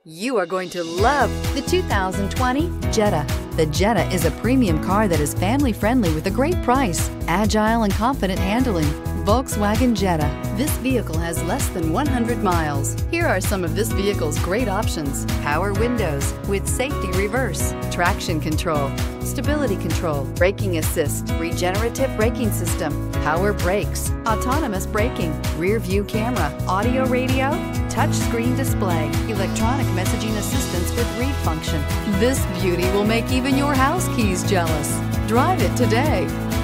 You are going to love the 2020 Jetta. The Jetta is a premium car that is family-friendly with a great price, agile and confident handling. Volkswagen Jetta. This vehicle has less than 100 miles. Here are some of this vehicle's great options: power windows with safety reverse, traction control, stability control, braking assist, regenerative braking system, power brakes, autonomous braking, rear view camera, audio radio, touchscreen display, electronic messaging assistance with read function. This beauty will make even your house keys jealous. Drive it today.